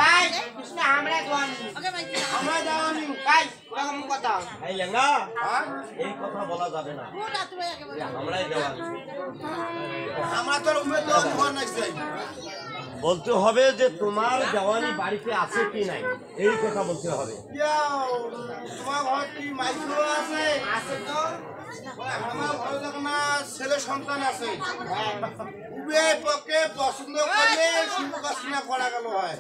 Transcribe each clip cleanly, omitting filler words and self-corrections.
ভাই কৃষ্ণ আমরা জওয়ানি আমরা জওয়ানি ভাই ওরকম কথা এই লেঙ্গা এই কথা বলা যাবে না আমরাই জওয়ান আমরা তোর উমেদ তো ভয় নাই চাই বলতে হবে যে তোমার জওয়ানি বাড়িতে আছে কি নাই এই কথা বলতে হবে তোমার ঘর কি মাইক্রো আছে আছে তো আমার ঘরে যখন ছেলে সন্তান আছে উভয় পক্ষে পছন্দ করলে শুভ কাজনা করা গেল হয়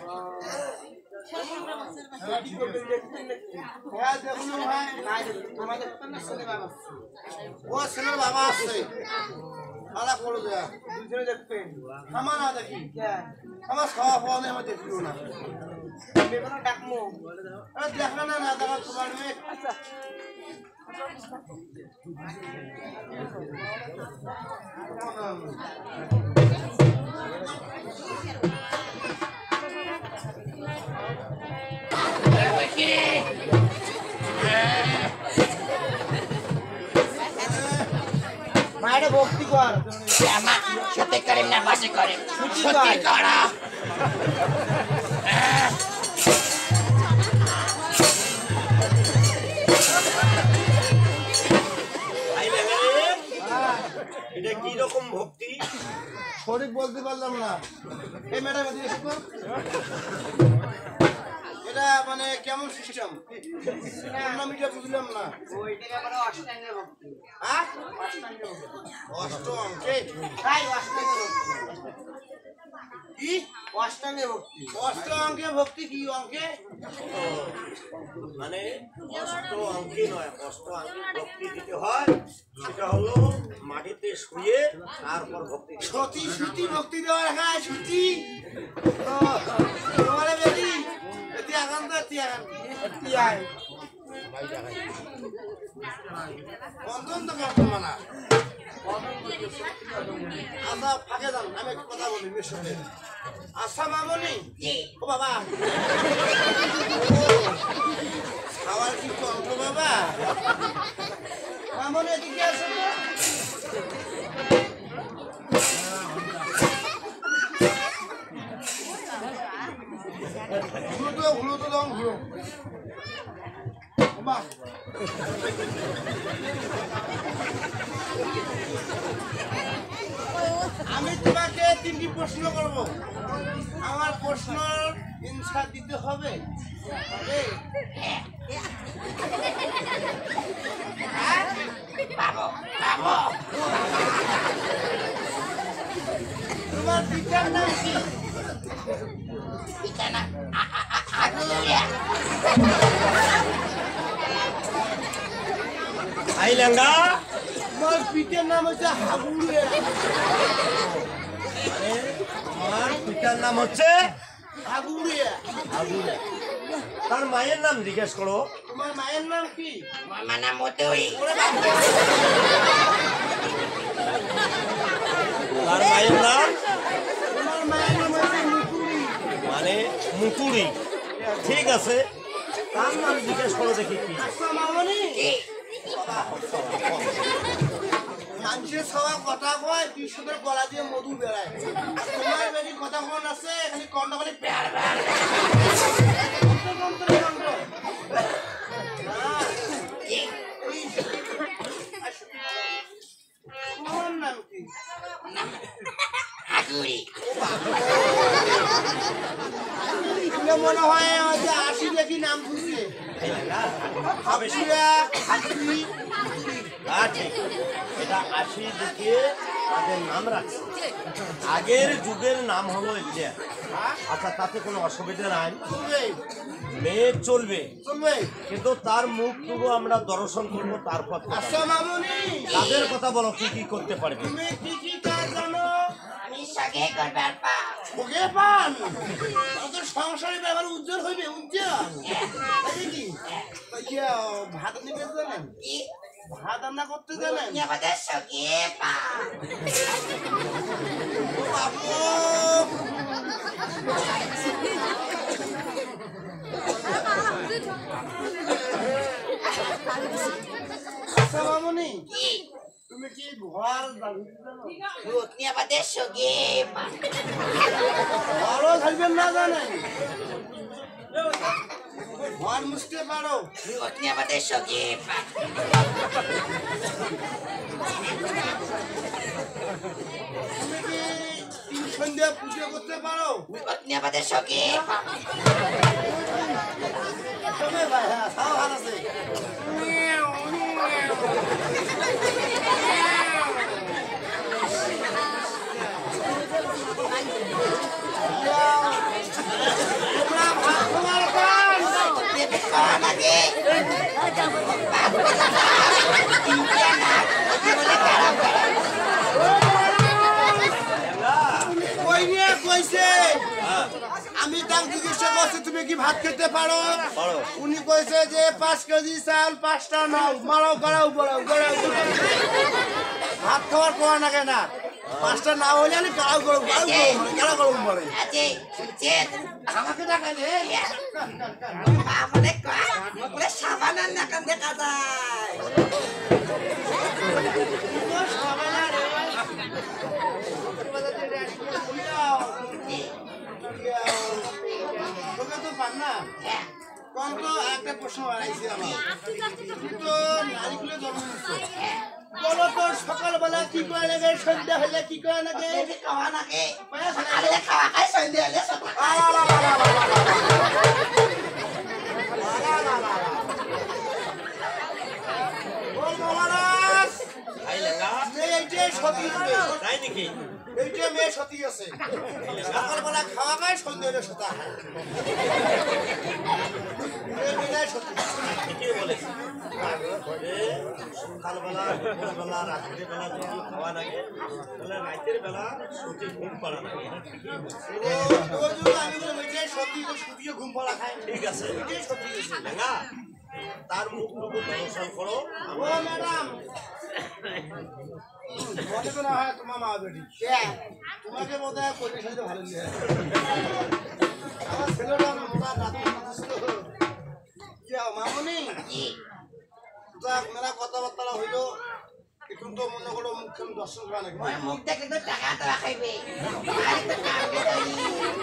ও ছেলের বাবা আছে আলা করো যা দুজনে দেখবেন আমার না দেখি আমার খাওয়া খাওয়া নেই আমার দেখিও না বেগুন ডাকমো দেখা না না দেখা তোমার মেয়ে আচ্ছা মায়ের ভক্তি কর আমার সত্যি করিম না বাসে করিম সত্যি করা এটা কি রকম ভক্তি সঠিক বলতে পারলাম না এই ম্যাডাম এটা মানে কেমন সিস্টেম আমি এটা বুঝলাম না অষ্টাঙ্গের ভক্তি কি অষ্টাঙ্গে ভক্তি অষ্টাঙ্গে ভক্তি কি অঙ্কে মানে অষ্ট অঙ্কে নয় অষ্ট অঙ্কে ভক্তি দিতে হয় সেটা হলো মাটিতে শুয়ে তারপর ভক্তি সতী সুতি ভক্তি দেওয়া রাখা সুতি তোমারে বেটি এটি আগান তো এটি আগান এটি আয় বন্ধন তো করতে মানা আচ্ছা ফাঁকে যান আমি একটু কথা বলি মেয়ের সাথে আচ্ছা মামনি ও বাবা খাওয়ার কি কম বাবা মামনি এদিকে আসো তো ঘুরো তো দাও ঘুরো বাবা আমি তোমাকে তিনটি প্রশ্ন করব আমার প্রশ্নের অ্যানসার দিতে হবে তোমার পিতার নাম কি আই লেঙ্গা তোমার পিতার নাম হচ্ছে হাবুড়িয়া আমার পিতার নাম হচ্ছে হাবুড়িয়া তার মায়ের নাম জিজ্ঞেস করো তোমার মায়ের নাম কি মামা নাম মতুরি তার মায়ের নাম তোমার মায়ের নাম হচ্ছে মুকুরি মানে মুতুরি ঠিক আছে তার নাম জিজ্ঞেস করো দেখি কি আচ্ছা মামনি মানুষের সবাই কথা কয় বিশ্বদের গলা দিয়ে মধু বেড়ায় তোমার বেশি কথা কোন আছে খালি কন্ড খালি প্যার প্যার তোমার নাম কি মনে হয় যে আশি দেখি নাম খুঁজছে এটা 80 দেখে তাদের নাম রাখছে আগের যুগের নাম হলো এটা আচ্ছা তাতে কোনো অসুবিধা নাই মেয়ে চলবে কিন্তু তার মুখ তবু আমরা দর্শন করবো তারপর তাদের কথা বলো কি কি করতে পারবে সংসারের ব্যাপারে উজ্জ্বল হইবে উজ্জ্বল ভাত নিবে জানেন ভাত রান্না করতে জানেন আচ্ছা মামনি তুমি কি ঘর ভূতনি আমাদের সঙ্গে ঘরও খাইবেন না জানেন ঘর মুছতে পারো ভূতনি আমাদের সঙ্গে তুমি কি তিন সন্ধ্যা পুজো করতে পারো ভূতনি আমাদের সঙ্গে তবে ভাই হ্যাঁ তাও ভালো আছে তোমরা ভাত খাওয়ার কান খাওয়া লাগে কই নিয়ে কইছে আমি তার জিজ্ঞাসা করছি তুমি কি ভাত খেতে পারো উনি কইছে যে 5 কেজি চাল 5টা নাও মারাও গড়াও গড়াও গড়াও ভাত খাওয়ার কোয়া নাগে না 5টা না হলে আমি গড়াও গড়াও গড়াও গড়াও বলে আছে শুনছেন আমাকে দেখালে আমাদের করে সাবানার নাকাম দেখা যায় তোকে তো পান না কোন তো একটা প্রশ্ন আইছে আমার তুমি তো নারীকুলে জন্ম নিছো বলো তো সকালবেলা কি করে লাগে সন্ধ্যা হলে কি করে লাগে খাওয়া লাগে সকালে খাওয়া খাই সন্ধ্যা হলে বল মহারাজ ভাই লেঙ্গা এইটাই সতী আছে তাই নাকি এইটাই মেয়ে সতী আছে সকালবেলা খাওয়া খায় সন্ধ্যা হলে সতা খায় এই মেয়ে সতী ঠিকই বলেছি সকালবেলা দুপুরবেলা রাত্রিবেলা যদি খাওয়া লাগে তাহলে রাতের বেলা সত্যি ঘুম পাড়া লাগে ওই জন্য আমি বললাম এইটাই সতী সতীও ঘুম পাড়া খায় ঠিক আছে এইটাই সতী আছে লেঙ্গা তার মুখটুকু দর্শন করো ও ম্যাডাম মনে তো না হয় তোমার মা বেটি তোমাকে বোধ হয় পরিবেশ সাথে ভালো লাগে আমার ছেলেটা মোটা রাতে মামনি যাক মেলা কথাবার্তা হইলো এখন তো মনে করো মুখ্য দর্শন করা নাকি মুখ দেখলে তো টাকা টাকা খাইবে আর একটা কাম দেই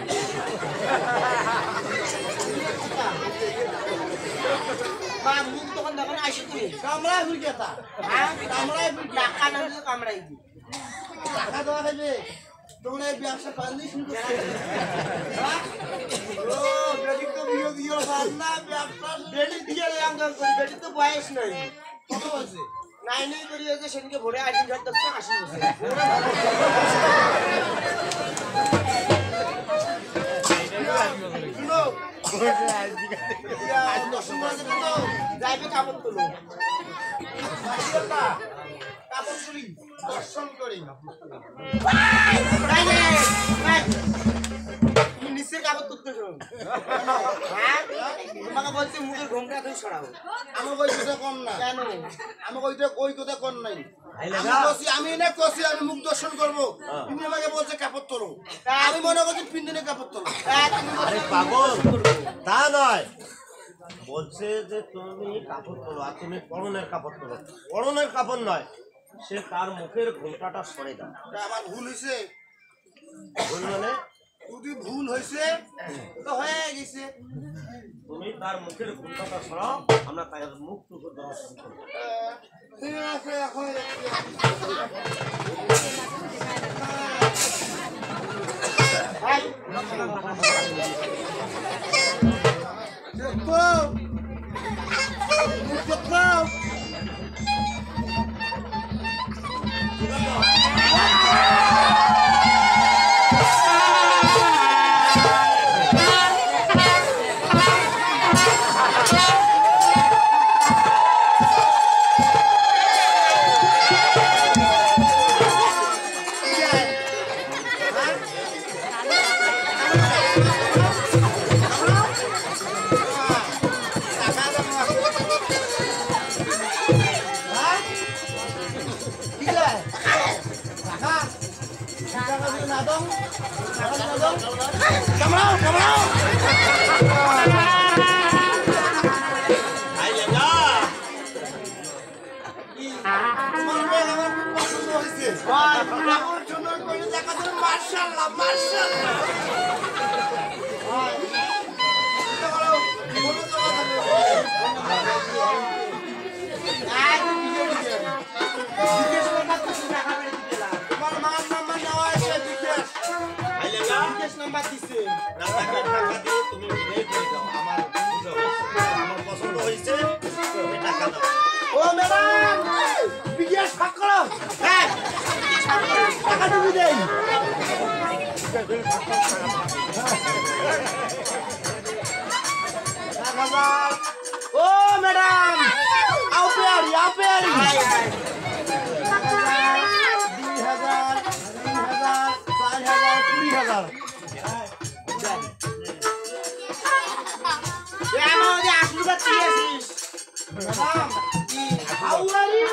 মা মুখ তখন দেখো না আসি তুই কামড়ায় হই গেতা হ্যাঁ কামড়ায় টাকা না দিলে কামড়াই দি টাকা দেওয়া খাইবে তোমরা এই ব্যবসা পারলি শুরু করতে ও বেটি তো বিয়ে দিয়ে না ব্যবসা বেটি দিয়ে আঙ্গাল করি বেটি তো বয়স নাই কত বলছে নাইনই করি হয়েছে সেদিকে ভোরে আইডি কার্ড দেখতে আসি বসে শুনো দর্শন করে দেবে তো যাইবে কাপড় তুলো কাপড় চুরি দর্শন করি তুমি নিচের কাপড় তুলতে শোন হ্যাঁ তোমাকে বলছি মুখের ঘুমটা তুই সরাও আমাকে ওই কথা কম না কেন আমাকে ওইটা ওই কথা কম নাই ভাই আমি লেঙ্গা বলছি আমি না কছি আমি মুখ দর্শন করবো তুমি আমাকে বলছে কাপড় তোলো আমি মনে করছি পিন্দিনে কাপড় তোলো আরে পাগল তা নয় বলছে যে তুমি কাপড় তোলো আর তুমি পরনের কাপড় তোলো পরনের কাপড় নয় সে তার মুখের ঘোমটাটা সরে দাও তা আমার ভুল হয়েছে ভুল মানে যদি ভুল হয়েছে তো হয়ে গেছে তুমি তার মুখের ঘোমটাটা সরাও আমরা তার মুখটুকু দর্শন করবো ঠিক আছে এখন দেখো দেখো ভাই লেঙ্গা তোমার মেয়ে আমার এমন সুন্দর করে দেখা যায় মাশাআল্লাহ মাশাআল্লাহ তোমার মার নাম্বার নেওয়া আছে বিকাশ নাম্বার দিছে তুমি এই করে দাও আমার পছন্দ হয়েছে তুমি টাকা দাও ও ম্যাডাম বিকাশ ফাঁক করো হ্যাঁ টাকা দিবি দেই ও ম্যাডাম আও পেয়ারি 2000 4000 How are you?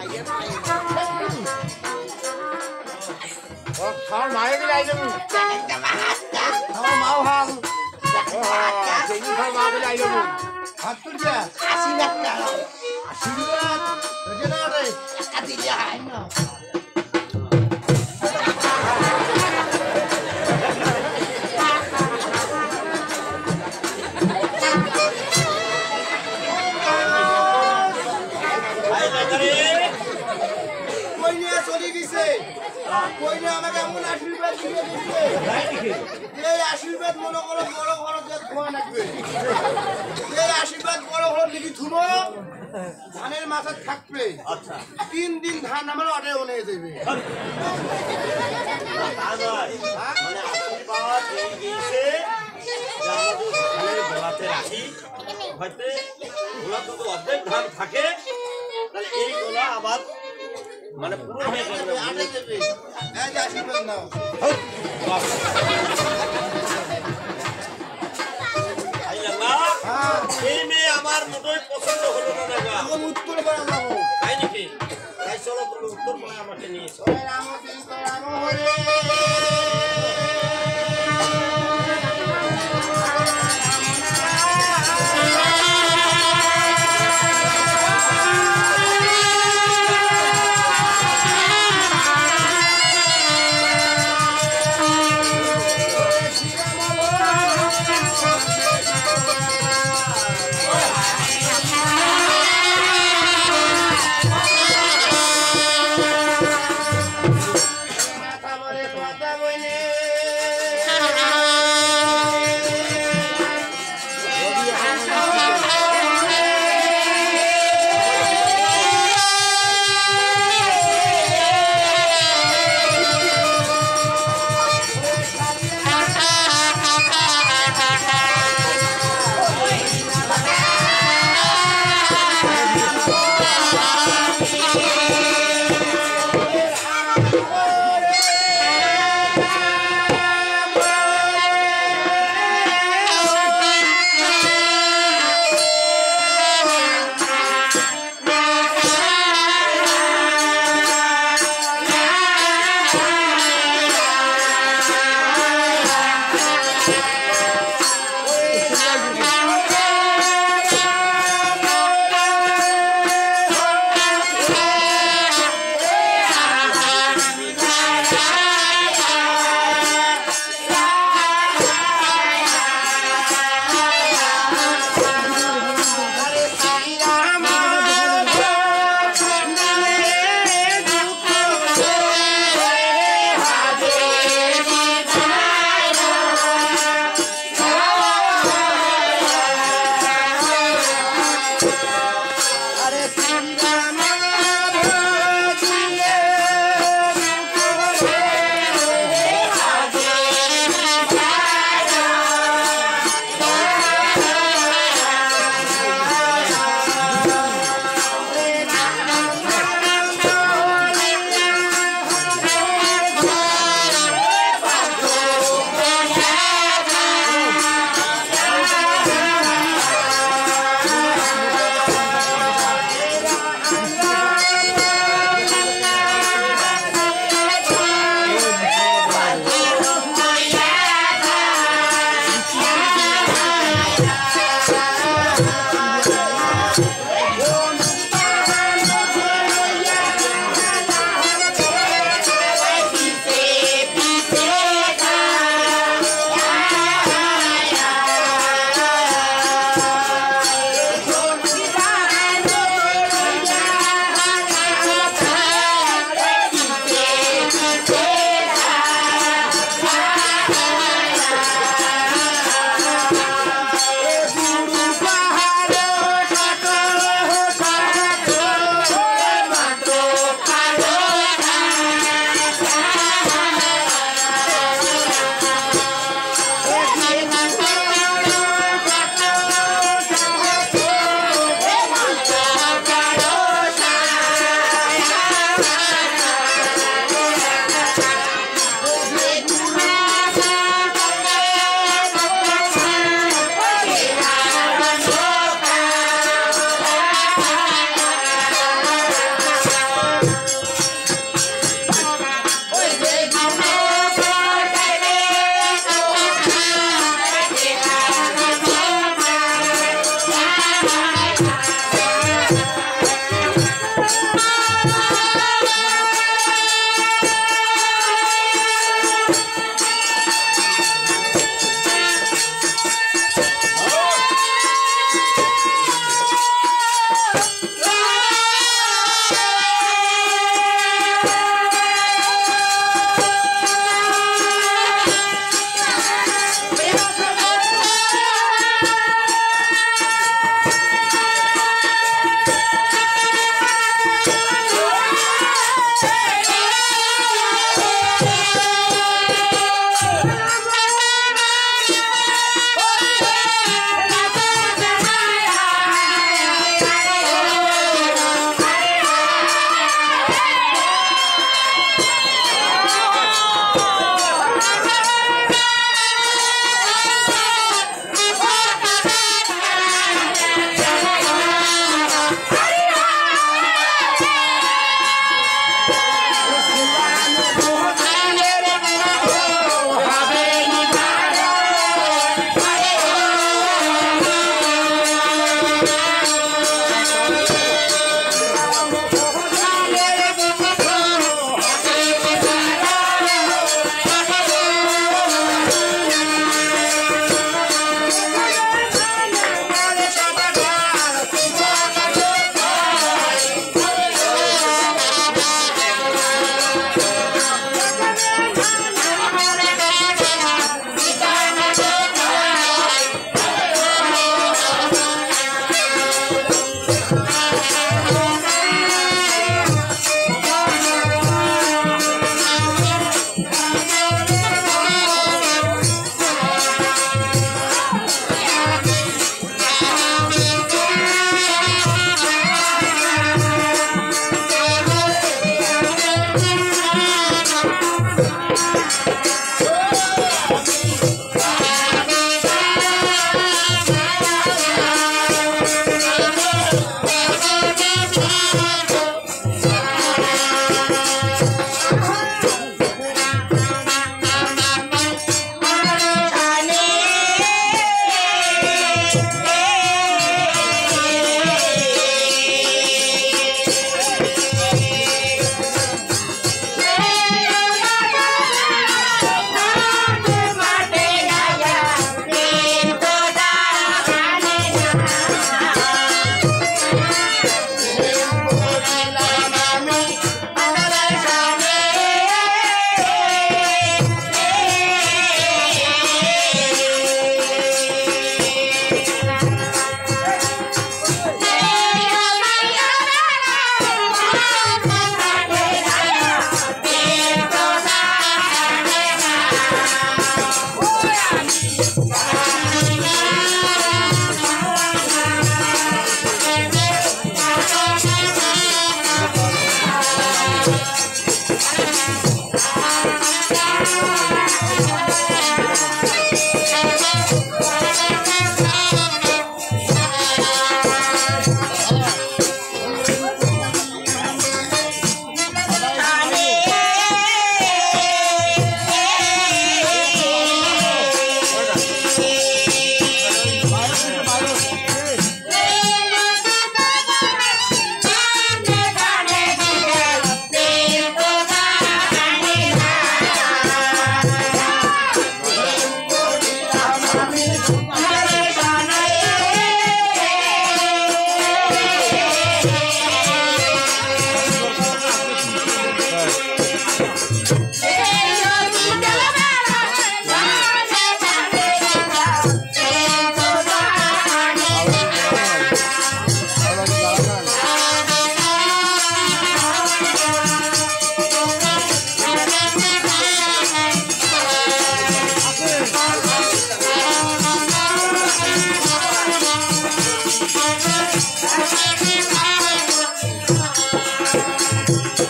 খাওয়ার মায়ের দিলে আই যাবো আমার মাও হাল চেঙ্গি খাওয়ার মা দিলে আই যাবো হাত তুলছে 80 লাখ টাকা 80 লাখ যেটা রে টাকা দিলে হয় না কইলে আমাকে এমন আশীর্বাদ দিয়ে দিচ্ছে এই আশীর্বাদ মনে করো বড় বড় যে ধোয়া লাগবে এই আশীর্বাদ বড় বড় দিদি থুবো ধানের মাথা থাকবে আচ্ছা 3 দিন ধান আমার অটে ওনে দেবে মানে আশীর্বাদ দিয়ে গিয়েছে যে আমাদের ধানের গোলাতে রাখি হয়তো গোলা যদি অর্ধেক ধান থাকে তাহলে এই গোলা আবার মানে পুরো হয়ে যাবে আটে দেবে এই যে আশীর্বাদ নাও এই মেয়ে আমার মোটেই পছন্দ হলো না দাদা এখন উত্তর পাড়া যাবো তাই নাকি তাই চলো তুমি উত্তর পাড়া আমাকে নিয়ে এসো রাম কৃষ্ণ রাম হরে মাথা বলে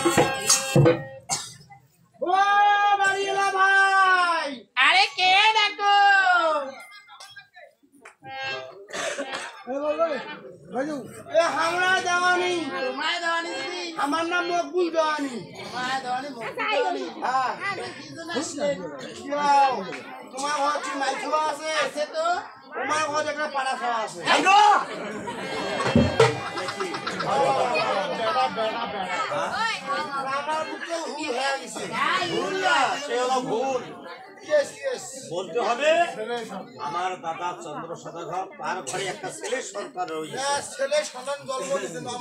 ও বাড়িওয়ালা ভাই, আরে কে ডাকো? এ হামরা দেওয়ানি, তোমায় দেওয়ানি দিদি, আমার নাম মকবুল দেওয়ানি। তোমায় দেওয়ানি দেওয়ানি। হ্যাঁ, কিজন আসলে? যাও। তোমার ঘর কি মাই খাওয়া আছে? আছে তো। তোমার ঘর একটা পাড়া খাওয়া আছে। আমার বুকে হুল হয়ে গেছে। ভুল না, সে হলো ভুল। Yes, yes. বলতে হবে আমার দাদা চন্দ্র সদাগর, তার ঘরে একটা ছেলে সন্তান রয়েছে। হ্যাঁ, ছেলে সন্তান জন্ম দিতে নাম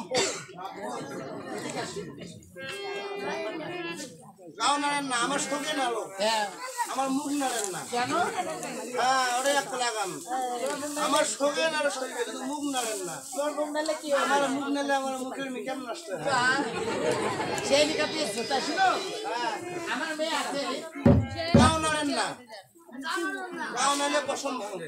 গাও নাড়েন না, আমার সঙ্গে নাড়ো, হ্যাঁ, আমার মুখ নাড়েন না। কেন? হ্যাঁ, ওরে একটা লাগান। আমার সঙ্গে নাড়ো শরীরে, কিন্তু মুখ নাড়েন না। তোর বোনালে কি আমার হবে? মুখ নাড়লে আমার মুখের মিকাম নষ্ট হয়। সেই লিখা দিয়ে জুতা শুনো, হ্যাঁ, আমার মেয়ে আছে। গাও নাড়েন না, গাও নাড়লে পছন্দ ভাঙে।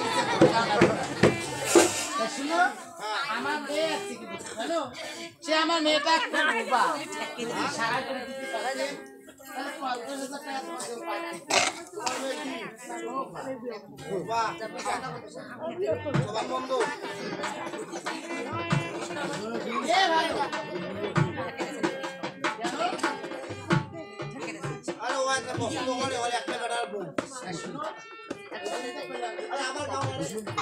তা শুনো, আমার মেয়ে আছে কিন্তু, জানো? সে আমার মেয়েটা খুব বোবা। সারা করে দিতে পারে না। তাহলে 50,000 টাকা তোমাকে পাঠাই। বাহ, সবার বন্ধু। এ ভাই, জানো? আরে ও একটা পছন্দ করে, ওর একটা বেটার বউ। আরে আমার গাও নাড়ে।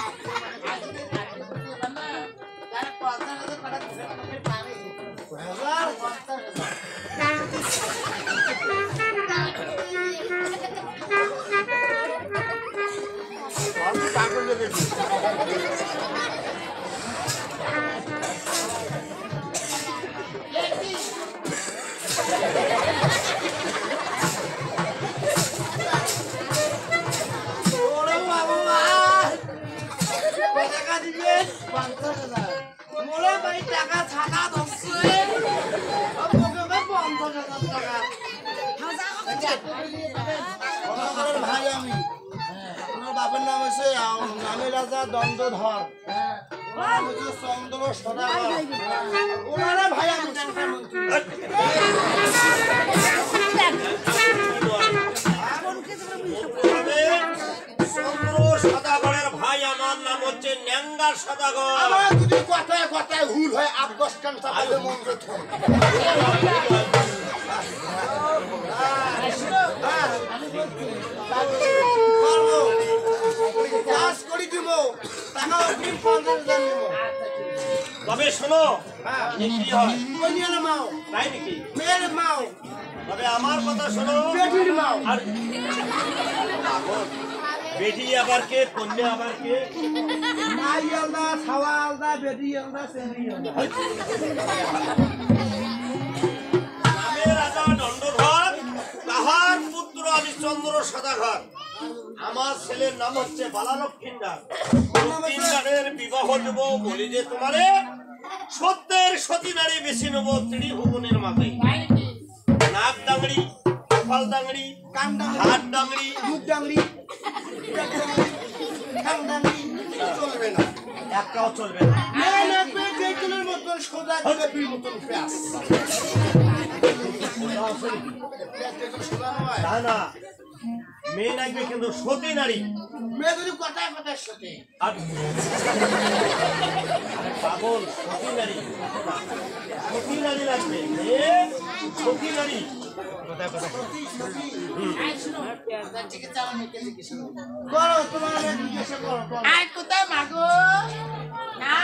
তার 50,000 টাকা তোমাকে পাবে। 50,000 আমি পাগল লেগেছি ওরে বাবা, কত টাকা দিবেন? 50,000 মোরে ভাই টাকা ছাকা ধরছে। আপনাকে 50,000 টাকা। আমার ভাই আমি। আপনার বাপের নাম হচ্ছে নামে রাজা দণ্ডধর। ওনার নাম হচ্ছে চন্দ্র সদাগর। ওনারা ভাই আমি শিক্ষামন্ত্রী। চন্দ্র সদাগরের ভাই আমার নাম হচ্ছে ন্যাঙ্গা সদাগর। আমার যদি কথায় কথায় ভুল হয়, 8-10 কান চাপাইলে মন্ত্র থম। পারবো। কাজ করি দিব, টাকা অগ্রিম 50,000 দিব। তবে শোনো, হ্যাঁ, এ কি হয় কন্যার মাও, তাই নাকি? মেয়ের মাও, তবে আমার কথা শোনো, বেটির মাও। আর বেটি আবার কে, কন্যা আবার কে? মাই আলাদা, ছাওয়া আলাদা, বেটি আলাদা, ছেলে আলাদা। নামে রাজা দণ্ডধর, তাহার পুত্র আমি চন্দ্র সদাগর। আমার ছেলের নাম হচ্ছে বালালক্ষিন্দার। লক্ষিন্দারের বিবাহ দেব বলি যে তোমারে সত্যের সতী নারী বেশি নেবো ত্রিভুবনের মাঝে। নাক ডাংরি, কপাল ডাংরি, কান ডাংরি, হাত ডাংরি, মুখ ডাংরি, পেট ডাংরি, ঠ্যাং ডাংরি, চলবে না। একটাও চলবে না। মেয়ে লাগবে যেগুলোর মতন সোজা জিলেপির মতন পেঁয়াজ। পেঁয়াজ যেগুলো সোজা নয়। তা না, মেয়ে লাগবে কিন্তু সতী নারী। মেয়ে যদি কথায় কথায় সাথে আর পাগল, সতী নারী, সতী নারী লাগবে। মেয়ে সতী নারী। করো, তোমার মেয়ে জিজ্ঞাসা করো, করো। আর কোথায় মাগো? না।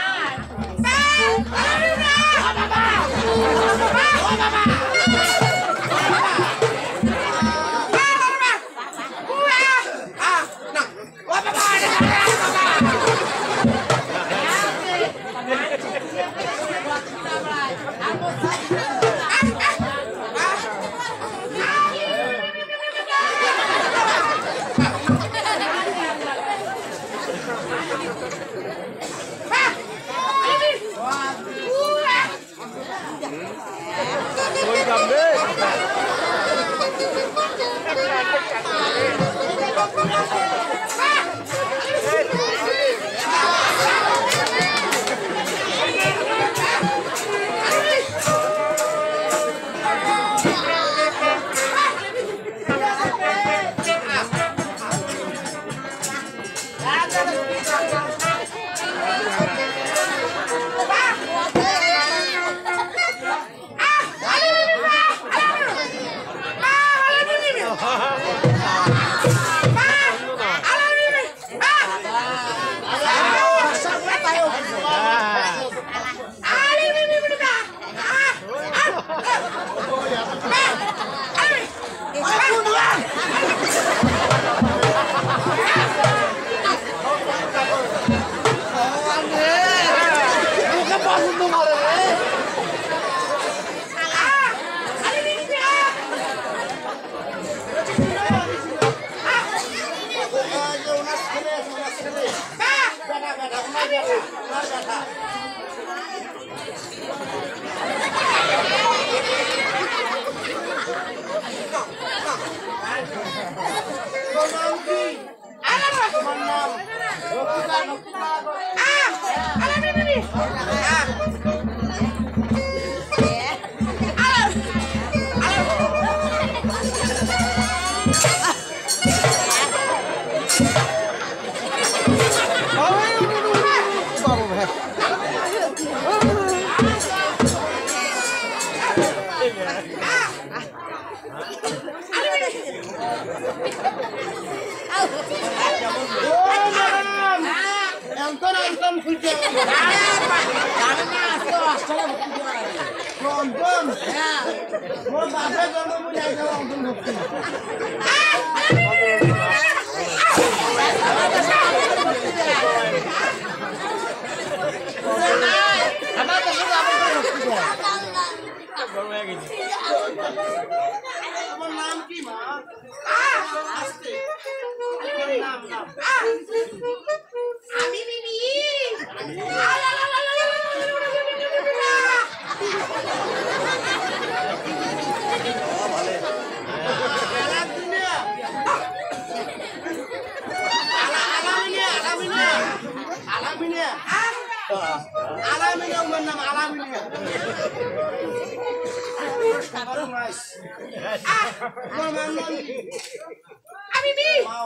একদম খুলছে অন্তম মোর বাপের জন্ম মুই যাই যাব অন্তম ভক্তি আমার তো শুধু আমার ভক্তি করে তোমার নাম কি মা আস্তে নাম নাম আমি বিবি Alamin umar nama alamin ya. Abibi. Mau.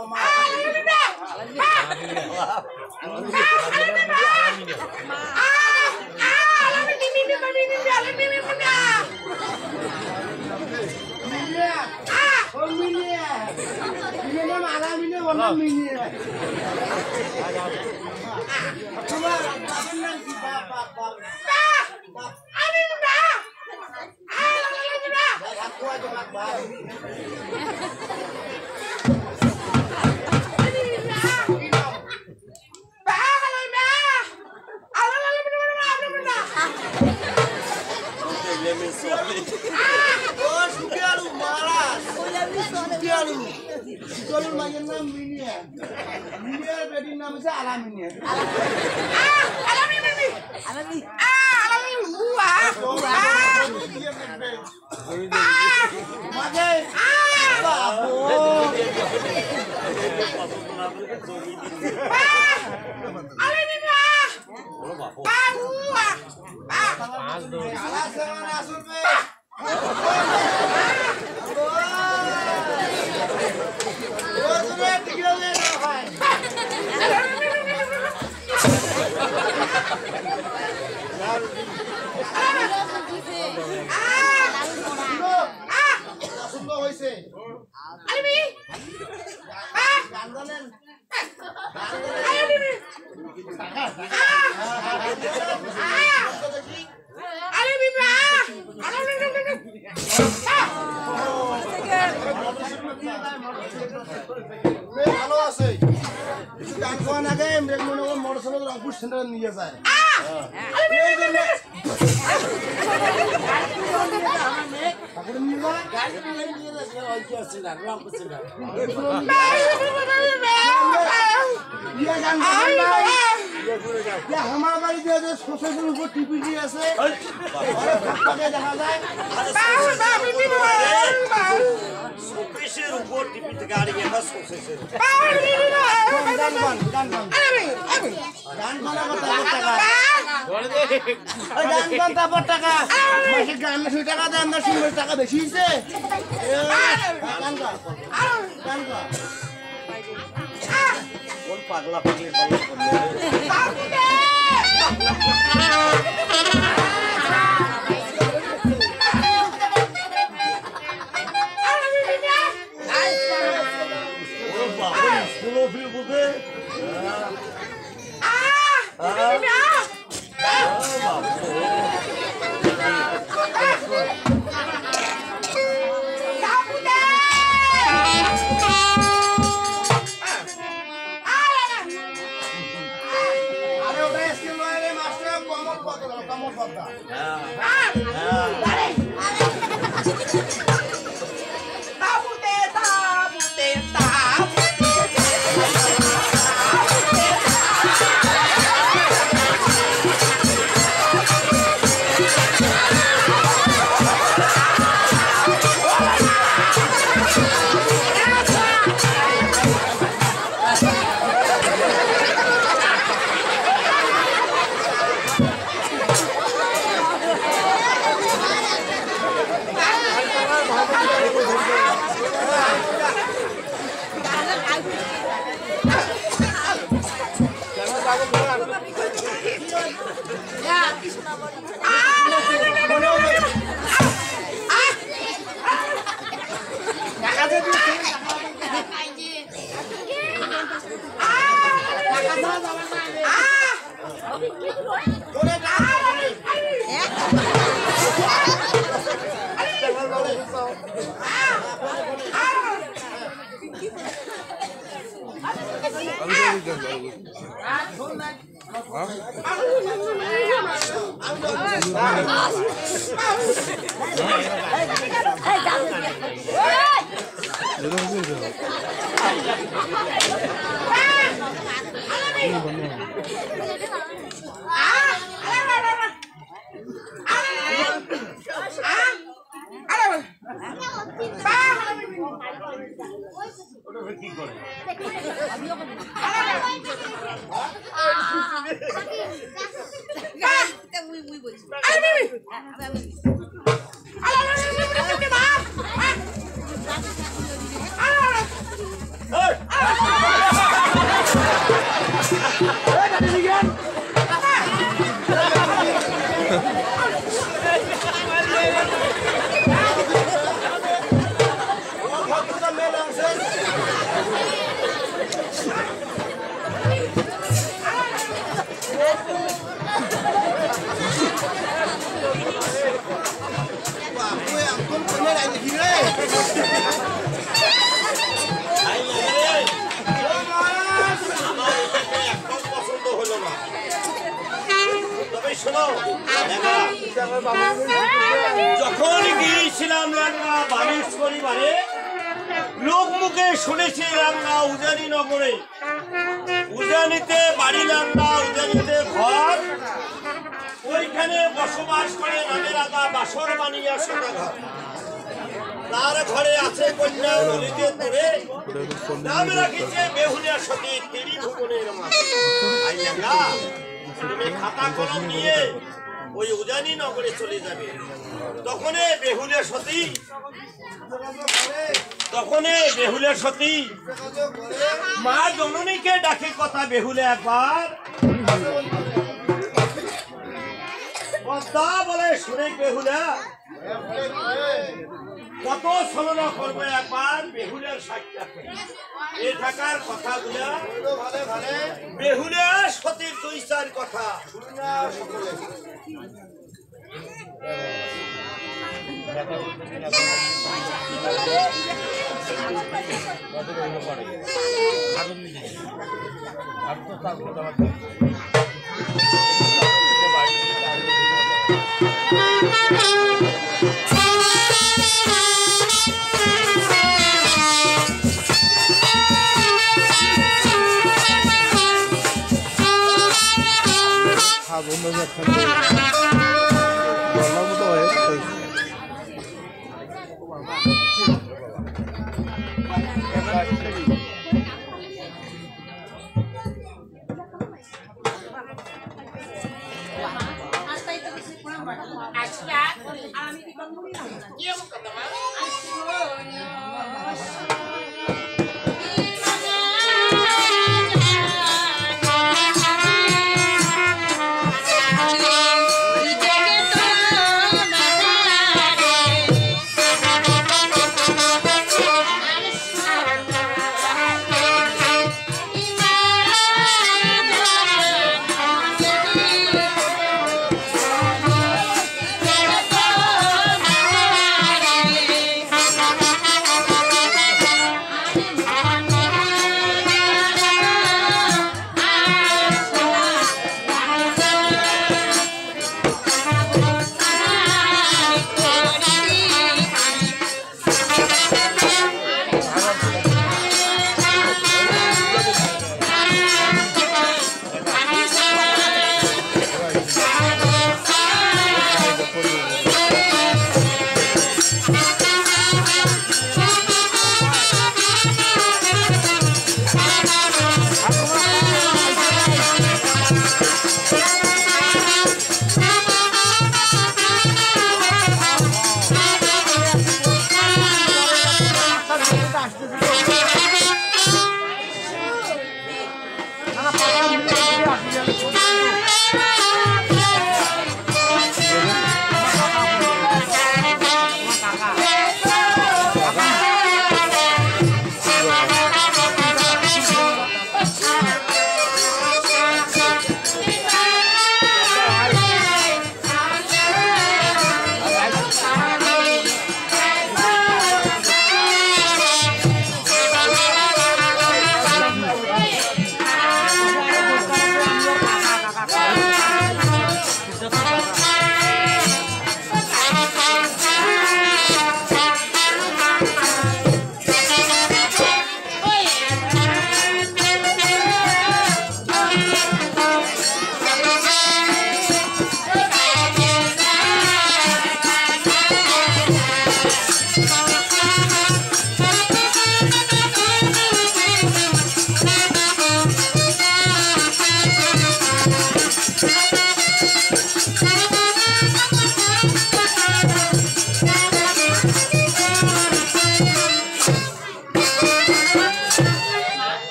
Kalau main nama Minia berarti nama saya Alaminia. Alami. Makai. ভালো আছে কিছু গান গাওয়া আগে মেঘ মনে করে মোটরসাইকেল রংপুর সেন্টারে নিয়ে যায় আমার বাড়িতে সোসাইটির উপর টিপি দিয়ে আছে দেখা যায় শোকেশের উপর টিপিতে গাড়ি গেলা শোকেশের টাকা বেশি কোন পাগলা পাগলি পাগলা কমল পদ্মা জোরে ডাক জোরে। কি করে যখন গিয়েছিলাম রাঙ্গা বাণিজ্য পরিবারে লোক মুখে শুনেছি রাঙ্গা উজানি নগরে উজানিতে বাড়ি রাঙ্গা উজানিতে ঘর ওইখানে বসবাস করে নামের আগা বাসর বানিয়া সদাঘর তার ঘরে আছে কন্যা নদীতে পড়ে নাম রাখিছে বেহুলিয়া সতী তিরি ভুবনের মা আই রাঙ্গা তুমি খাতা কলম নিয়ে ওই উজানি নগরে চলে যাবে তখনই বেহুলের সতী মা জননীকে ডাকে কথা বেহুলে একবার কথা বলে শুনে বেহুলা কত ছলনা করবে একবার বেহুলের সাক্ষাৎ এ থাকার কথাগুলা বেহুলা সতীর দুই চার কথা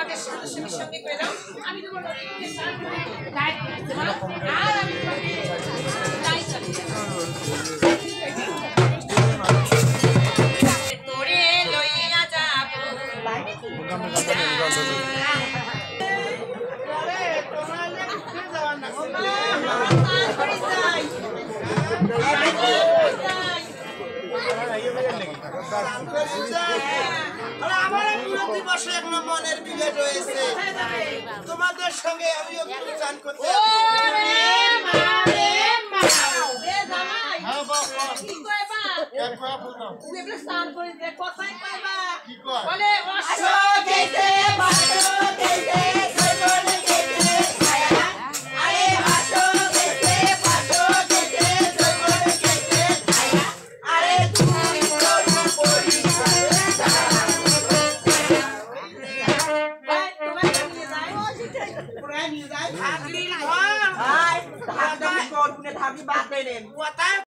তোমাদের সঙ্গে সঙ্গে পেলাম আমি তোমার আর আমি তাই চলে তোরে লইয়া যাব মনের বিভেদ রয়েছে তোমাদের সঙ্গে আমি একটু চান করতে স্নান করে কথাই পাইবা কি কয় বলে থাকলি বাদ দেন